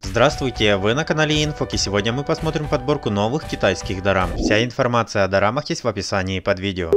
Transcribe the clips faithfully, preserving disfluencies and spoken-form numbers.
Здравствуйте, вы на канале Инфок, и сегодня мы посмотрим подборку новых китайских дорам. Вся информация о дорамах есть в описании под видео.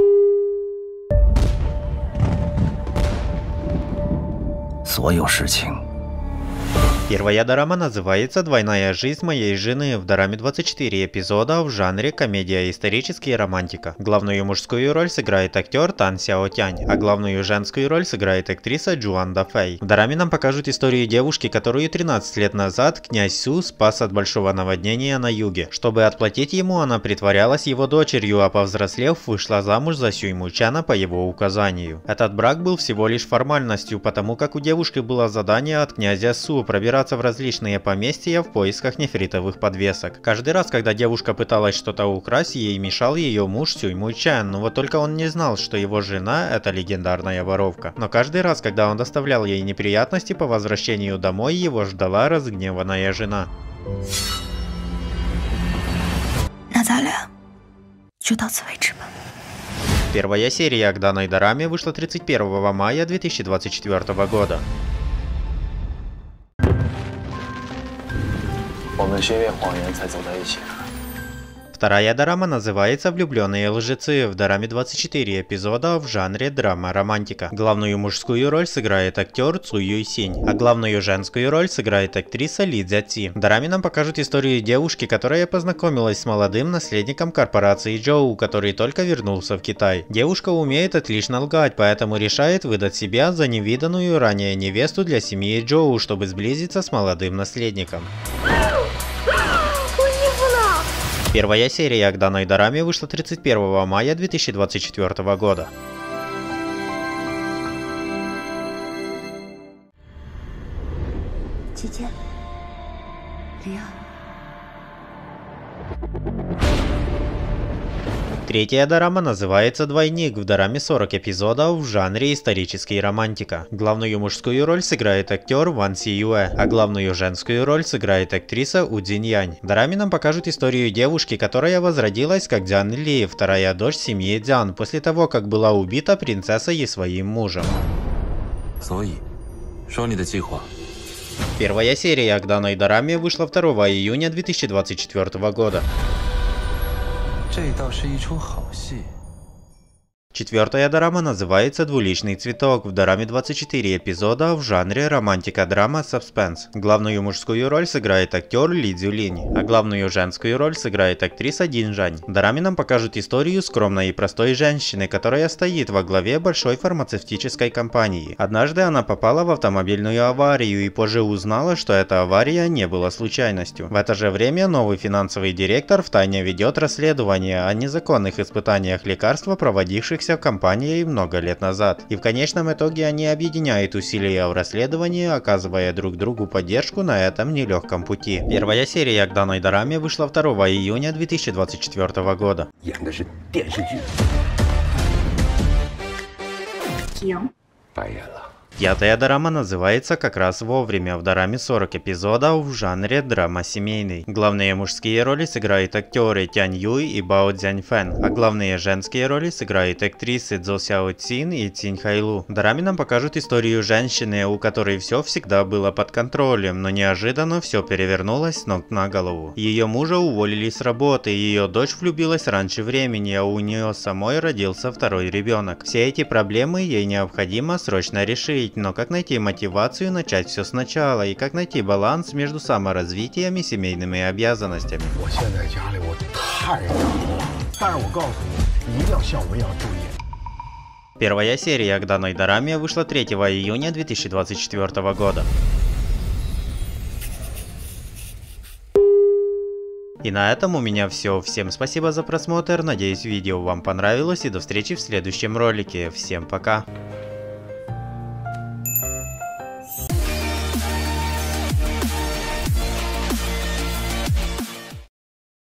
Первая дорама называется «Двойная жизнь моей жены». В дораме двадцать четыре эпизода в жанре комедия, исторический и романтика. Главную мужскую роль сыграет актер Тан Сяо Тянь, а главную женскую роль сыграет актриса Джуан Да Фэй. В дораме нам покажут историю девушки, которую тринадцать лет назад князь Су спас от большого наводнения на юге. Чтобы отплатить ему, она притворялась его дочерью, а повзрослев, вышла замуж за Сюймучана по его указанию. Этот брак был всего лишь формальностью, потому как у девушки было задание от князя Су пробираться в различные поместья в поисках нефритовых подвесок. Каждый раз, когда девушка пыталась что-то украсть, ей мешал ее муж Сюймучан, но вот только он не знал, что его жена — это легендарная воровка. Но каждый раз, когда он доставлял ей неприятности, по возвращению домой его ждала разгневанная жена. Первая серия к данной дораме вышла тридцать первого мая две тысячи двадцать четвёртого года. Вторая дорама называется «Влюбленные лжецы». В дораме двадцать четыре эпизода в жанре драма-романтика. Главную мужскую роль сыграет актер Цу Юйсинь, а главную женскую роль сыграет актриса Ли Цзяци. В дораме нам покажут историю девушки, которая познакомилась с молодым наследником корпорации Джоу, который только вернулся в Китай. Девушка умеет отлично лгать, поэтому решает выдать себя за невиданную ранее невесту для семьи Джоу, чтобы сблизиться с молодым наследником. Первая серия к данной дораме вышла тридцать первого мая две тысячи двадцать четвёртого года. Третья дорама называется «Двойник». В дораме сорок эпизодов в жанре исторический и романтика. Главную мужскую роль сыграет актер Ван Си Юэ, а главную женскую роль сыграет актриса У Цзинь Янь. В дораме нам покажут историю девушки, которая возродилась как Дзян Ли, вторая дочь семьи Дзян, после того, как была убита принцессой и своим мужем. Первая серия к данной дораме вышла второго июня две тысячи двадцать четвёртого года. Четвертая дорама называется «Двуличный цветок». В дораме двадцать четыре эпизода в жанре романтика-драма-саспенс. Главную мужскую роль сыграет актер Ли Цзюлинь, а главную женскую роль сыграет актриса Дин Жань. В дораме нам покажут историю скромной и простой женщины, которая стоит во главе большой фармацевтической компании. Однажды она попала в автомобильную аварию и позже узнала, что эта авария не была случайностью. В это же время новый финансовый директор втайне ведет расследование о незаконных испытаниях лекарства, проводившихся в компании много лет назад. И в конечном итоге они объединяют усилия в расследовании, оказывая друг другу поддержку на этом нелегком пути. Первая серия к данной дораме вышла второго июня две тысячи двадцать четвёртого года. Пятая дорама называется «Как раз вовремя». В дораме сорок эпизодов в жанре драма семейный. Главные мужские роли сыграют актеры Тянь Юй и Бао Цзяньфэн, а главные женские роли сыграют актрисы Цзо Сяо Цин и Цинь Хайлу. В дораме нам покажут историю женщины, у которой все всегда было под контролем, но неожиданно все перевернулось с ног на голову. Ее мужа уволили с работы, ее дочь влюбилась раньше времени, а у нее самой родился второй ребенок. Все эти проблемы ей необходимо срочно решить. Но как найти мотивацию начать все сначала и как найти баланс между саморазвитием и семейными обязанностями. Первая серия к данной дораме вышла третьего июня две тысячи двадцать четвёртого года. И на этом у меня все. Всем спасибо за просмотр, надеюсь видео вам понравилось и до встречи в следующем ролике. Всем пока!